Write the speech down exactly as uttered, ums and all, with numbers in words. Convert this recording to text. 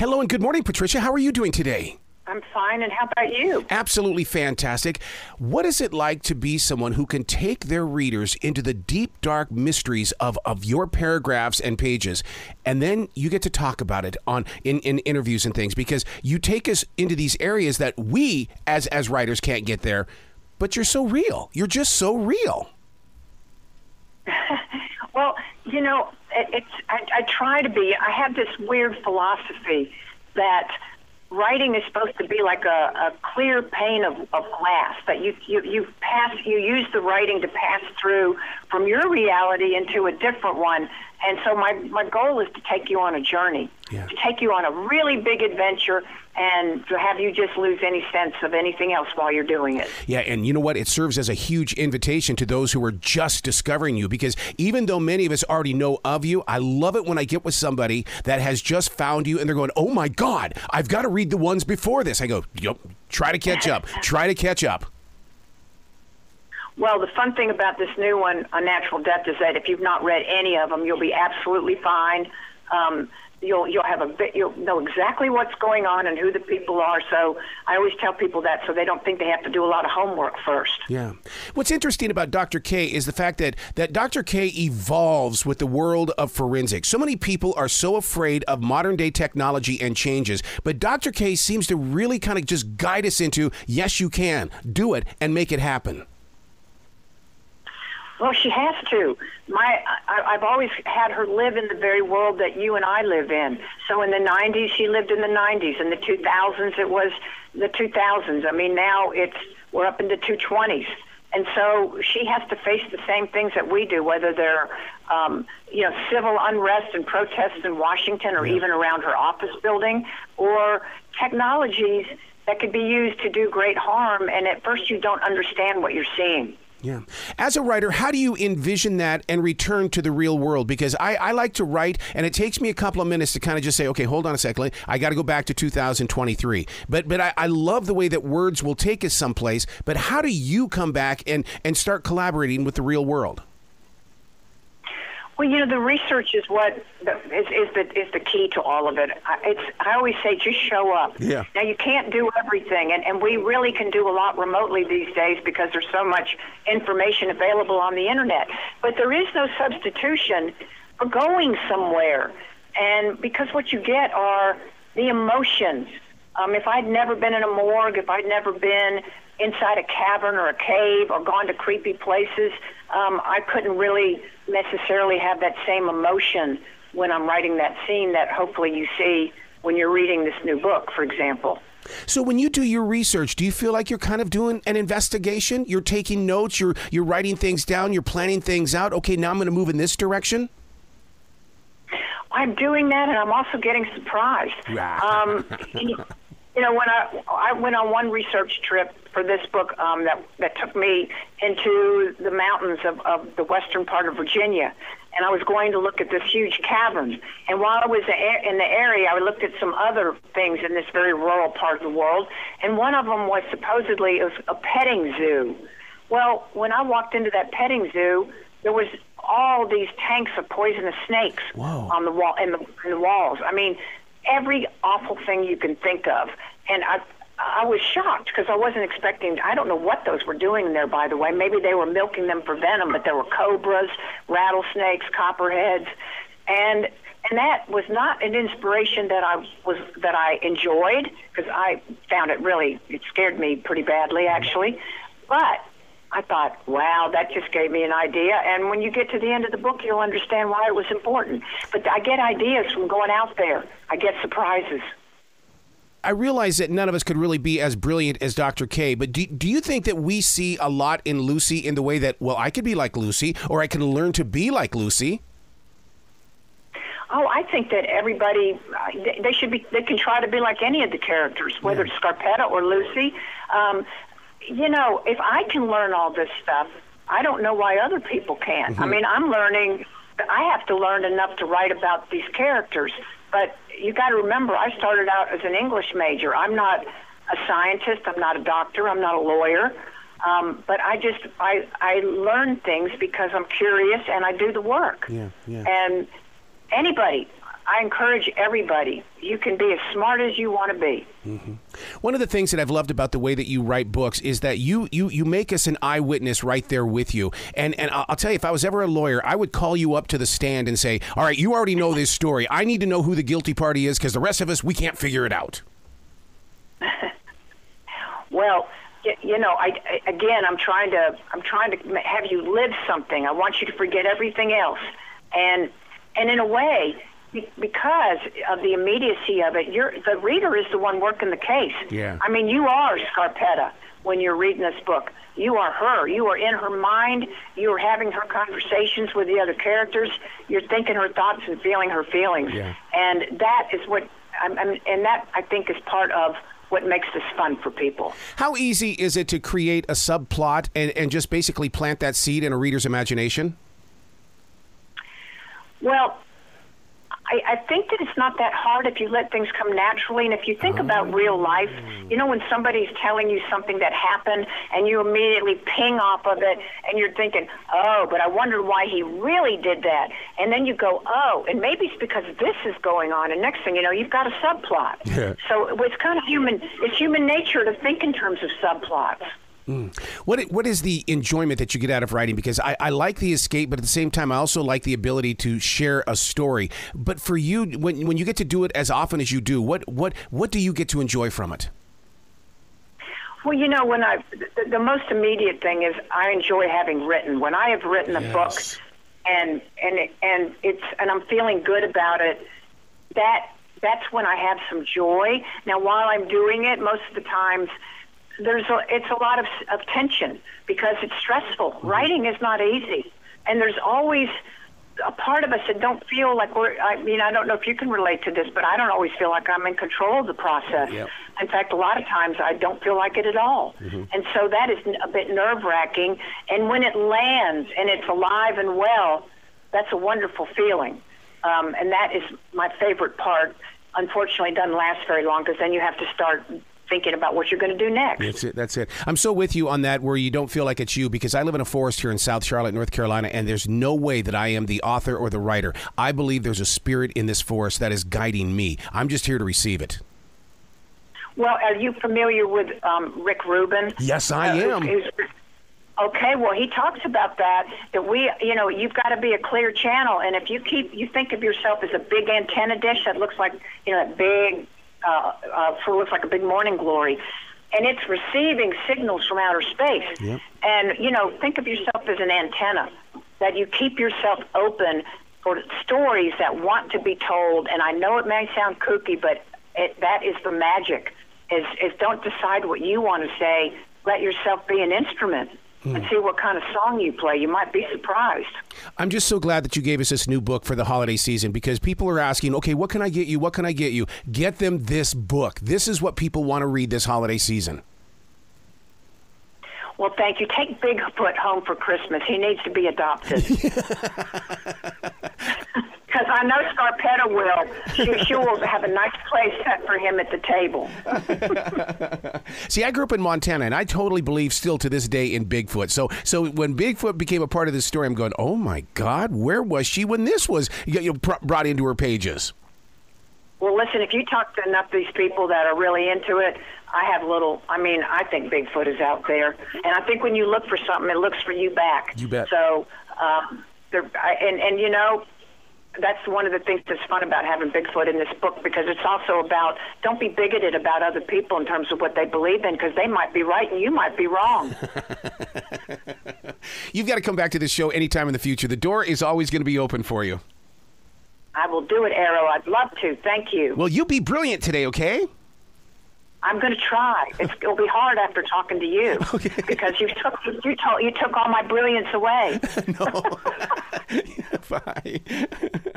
Hello and good morning, Patricia. How are you doing today? I'm fine, and how about you? Absolutely fantastic. What is it like to be someone who can take their readers into the deep, dark mysteries of, of your paragraphs and pages, and then you get to talk about it on in, in interviews and things, because you take us into these areas that we, as as writers, can't get there, but you're so real. You're just so real. Well, you know, it, it's I, I try to be. I have this weird philosophy that writing is supposed to be like a, a clear pane of, of glass that you you you pass you use the writing to pass through from your reality into a different one. And so my, my goal is to take you on a journey, yeah. to take you on a really big adventure and to have you just lose any sense of anything else while you're doing it. Yeah, and you know what? It serves as a huge invitation to those who are just discovering you, because even though many of us already know of you, I love it when I get with somebody that has just found you and they're going, oh my God, I've got to read the ones before this. I go, yep, try to catch up, try to catch up. Well, the fun thing about this new one, Unnatural Death, is that if you've not read any of them, you'll be absolutely fine. Um, you'll you'll have a bit, you'll know exactly what's going on and who the people are. So I always tell people that so they don't think they have to do a lot of homework first. Yeah. What's interesting about Doctor Kay is the fact that that Doctor Kay evolves with the world of forensics. So many people are so afraid of modern day technology and changes, but Doctor Kay seems to really kind of just guide us into, yes, you can do it and make it happen. Well, she has to. My, I, I've always had her live in the very world that you and I live in. So in the nineties, she lived in the nineties. In the two thousands, it was the two thousands. I mean, now it's we're up into two twenties. And so she has to face the same things that we do, whether they're, um, you know, civil unrest and protests in Washington or yeah. even around her office building, or technologies that could be used to do great harm. And at first, you don't understand what you're seeing. Yeah. As a writer, how do you envision that and return to the real world? Because I, I like to write, and it takes me a couple of minutes to kind of just say, okay, hold on a second. I got to go back to two thousand twenty-three. But but I, I love the way that words will take us someplace. But how do you come back and, and start collaborating with the real world? Well, you know, the research is what the, is, is the is the key to all of it. I, it's I always say just show up. Yeah. Now you can't do everything, and, and we really can do a lot remotely these days because there's so much information available on the internet. But there is no substitution for going somewhere, and because what you get are the emotions. Um, if I'd never been in a morgue, if I'd never been inside a cavern or a cave or gone to creepy places, um, I couldn't really necessarily have that same emotion when I'm writing that scene that hopefully you see when you're reading this new book, for example. So when you do your research, do you feel like you're kind of doing an investigation? You're taking notes, you're you're writing things down, you're planning things out. Okay, now I'm going to move in this direction? I'm doing that, and I'm also getting surprised. um, You know, when I I went on one research trip for this book um, that that took me into the mountains of, of the western part of Virginia, and I was going to look at this huge cavern. And while I was in the area, I looked at some other things in this very rural part of the world, and one of them was supposedly it was a petting zoo. Well, when I walked into that petting zoo, there was all these tanks of poisonous snakes Whoa. on the wall in the, in the walls. I mean, every awful thing you can think of. And I I was shocked because I wasn't expecting, I don't know what those were doing in there, by the way. Maybe they were milking them for venom, but there were cobras, rattlesnakes, copperheads. And and that was not an inspiration that I was that I enjoyed, because I found it really, it scared me pretty badly, actually. But I thought, wow, that just gave me an idea. And when you get to the end of the book, you'll understand why it was important. But I get ideas from going out there. I get surprises. I realize that none of us could really be as brilliant as Doctor Kay, but do, do you think that we see a lot in Lucy in the way that, well, I could be like Lucy, or I can learn to be like Lucy? Oh, I think that everybody, they should be, they can try to be like any of the characters, whether yeah. it's Scarpetta or Lucy. Um, you know, if I can learn all this stuff, I don't know why other people can't. Mm-hmm. I mean, I'm learning, I have to learn enough to write about these characters. But you got to remember, I started out as an English major. I'm not a scientist. I'm not a doctor. I'm not a lawyer. Um, but I just, I, I learn things because I'm curious and I do the work. Yeah, yeah. And anybody, I encourage everybody. You can be as smart as you want to be. Mm-hmm. One of the things that I've loved about the way that you write books is that you you you make us an eyewitness right there with you. And and I'll, I'll tell you, if I was ever a lawyer, I would call you up to the stand and say, all right, you already know this story. I need to know who the guilty party is because the rest of us, we can't figure it out. Well, you know, I, I again, I'm trying to I'm trying to have you live something. I want you to forget everything else. And and in a way, because of the immediacy of it, you're, the reader is the one working the case. Yeah. I mean, you are Scarpetta when you're reading this book. You are her. You are in her mind. You are having her conversations with the other characters. You're thinking her thoughts and feeling her feelings. Yeah. And that is what, I'm, I'm, and that I think is part of what makes this fun for people. How easy is it to create a subplot and, and just basically plant that seed in a reader's imagination? Well, I, I think that it's not that hard if you let things come naturally. And if you think oh. about real life, you know, when somebody's telling you something that happened and you immediately ping off of it and you're thinking, oh, but I wondered why he really did that. And then you go, oh, and maybe it's because this is going on. And next thing you know, you've got a subplot. Yeah. So it's kind of human. It's human nature to think in terms of subplots. Mm. What what is the enjoyment that you get out of writing? Because I, I like the escape, but at the same time, I also like the ability to share a story. But for you, when when you get to do it as often as you do, what what what do you get to enjoy from it? Well, you know, when I the, the most immediate thing is I enjoy having written. When I have written a yes. book, and and it, and it's and I'm feeling good about it, that that's when I have some joy. Now, while I'm doing it, most of the times. There's a, it's a lot of, of tension because it's stressful. Mm-hmm. Writing is not easy. And there's always a part of us that don't feel like we're, I mean, I don't know if you can relate to this, but I don't always feel like I'm in control of the process. Yep. In fact, a lot of times I don't feel like it at all. Mm-hmm. And so that is a bit nerve-wracking. And when it lands and it's alive and well, that's a wonderful feeling. Um, and that is my favorite part. Unfortunately, it doesn't last very long because then you have to start thinking about what you're going to do next. That's it. That's it. I'm so with you on that where you don't feel like it's you because I live in a forest here in South Charlotte, North Carolina, and there's no way that I am the author or the writer. I believe there's a spirit in this forest that is guiding me. I'm just here to receive it. Well, are you familiar with um, Rick Rubin? Yes, I uh, am. Who's, who's, okay, well, he talks about that, that we, you know, you've got to be a clear channel, and if you keep, you think of yourself as a big antenna dish that looks like, you know, that big, Uh, uh, for looks like a big morning glory, and it's receiving signals from outer space. Yep. And, you know, think of yourself as an antenna, that you keep yourself open for stories that want to be told. And I know it may sound kooky, but it, that is the magic, is, is don't decide what you want to say. Let yourself be an instrument. Hmm. And see what kind of song you play. You might be surprised. I'm just so glad that you gave us this new book for the holiday season because people are asking, okay, what can I get you? What can I get you? Get them this book. This is what people want to read this holiday season. Well, thank you. Take Bigfoot home for Christmas. He needs to be adopted. Because I know Scarpetta will. She, she will have a nice place set for him at the table. See, I grew up in Montana, and I totally believe still to this day in Bigfoot. So so when Bigfoot became a part of this story, I'm going, oh, my God, where was she when this was you know, brought into her pages? Well, listen, if you talk to enough of these people that are really into it, I have little, I mean, I think Bigfoot is out there. And I think when you look for something, it looks for you back. You bet. So, um, there, I, and, and, you know, that's one of the things that's fun about having Bigfoot in this book because it's also about don't be bigoted about other people in terms of what they believe in because they might be right and you might be wrong. You've got to come back to this show anytime in the future. The door is always going to be open for you. I will do it, Arrow. I'd love to. Thank you. Well, you be brilliant today, okay? I'm going to try. It's, it'll be hard after talking to you okay. because you took you, told, you took all my brilliance away. No. Bye.